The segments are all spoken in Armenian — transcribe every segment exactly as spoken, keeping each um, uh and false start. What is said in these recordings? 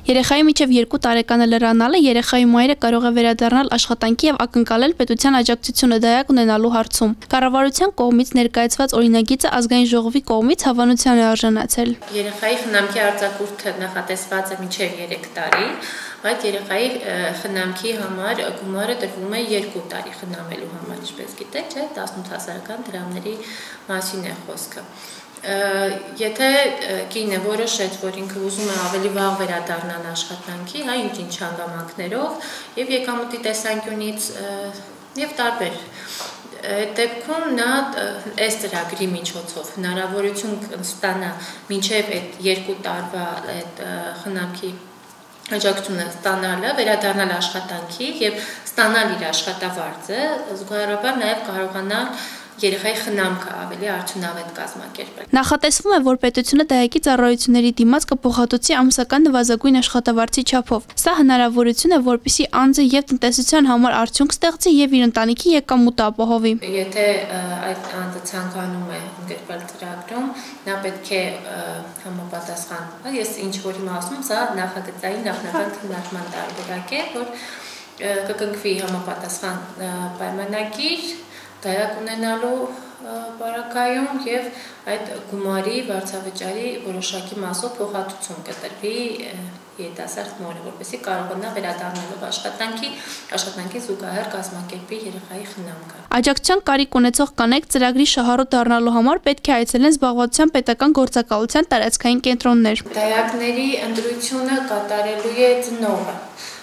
Երեխայի մինչև երկու տարեկանը լրանալը երեխայի մայրը կարող է վերադառնալ աշխատանքի եւ ակնկալել պետության աջակցությունը դայակ ունենալու հարցում։ Կառավարության կողմից ներկայացված օրինագիծը ազգային ժողովի կողմից հավանության է արժանացել։ Երեխայի խնամքի արձակուրդը նախատեսված է մինչև երեք տարի, բայց երեխայի խնամքի համար գումարը տրվում է երկու տարի խնամելու համար, ինչպես գիտեք, չէ՞, տասնութ հազարական դրամների մասին է խոսքը։ Եթե կինը որոշեց, որ ինքը ուզում է ավելի վաղ վերադառնալ աշխատանքի, հա, ինչ-ինչ հանգամանքներով եւ եկամուտի տեսանկյունից եւ տարբեր դեպքում նա այս ծրագրի միջոցով հնարավորություն կստանա մինչև այդ երկու տարվա այդ խնամքի աջակցությունը ստանալը, վերադառնալ աշխատանքի եւ ստանալ իր աշխատավարձը, զուգահեռաբար նաեւ կարողանալ երեխայի խնամքը ավելի արդյունավետ կազմակերպել։ Նախատեսվում է, որ պետությունը դայակի ծառայությունների դիմաց կփոխհատուցի ամսական նվազագույն աշխատավարձի չափով։ Սա հնարավորություն է, որպեսզի անձը եւ տնտեսության համար արդյունք ստեղծի եւ իր ընտանիքի եկամուտը ապահովի։ Եթե այդ անձը ցանկանում է ընդգրկվել ծրագրում, նա պետք է համապատասխան, ես ինչ որ հիմա ասում, սա նախագծային նախնական քննարկման տարբերակ է, որ կկնքվի համապատասխան պայմանագիր դայակ ունենալու բարակայում եւ այդ գումարի վարձավճարի որոշակի մասով փոխհատուցում կտրվի երիտասարդ մորը, որպեսզի կարողանա վերադառնալով աշխատանքի, աշխատանքի զուգահեռ կազմակերպի երեխայի խնամքը։ Աջակցության կարիք ունեցող կանայք ծրագրի շահառու դառնալու համար պետք է այցելեն զբաղվածության պետական գործակալության տարածքային կենտրոններ։ Դայակների ընտրությունը կատարելու է ծնողը։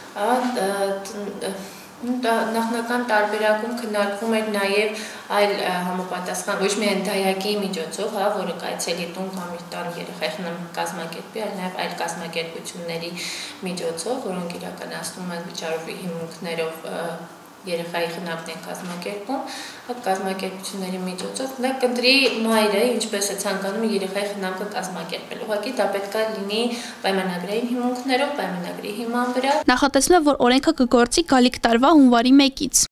Նախնական տարբերակում քննարկվում էր նաև այլ համապատասխան, ոչ միայն դայակի միջոցով, հա, որը կայցելի տուն կամ իր տան երեխայի խնամք կազմակերպի, այլ նաև այլ կազմակերպությունների միջոցով, որոնք իրականացնում են վճարովի հիմունքներով երեխայի խնամքն են կազմակերպում, այդ կազմակերպությունների միջոցով նա կընտրի մայրը, ինչպես է ցանկանում երեխայի խնամքը կազմակերպել։ Ուղղակի դա պետք է լինի պայմանագրային հիմունքներով, պայմանագրի հիման վրա։ Նախատեսվում է, որ օրենքը կգործի գալիք տարվա հունվարի մեկից։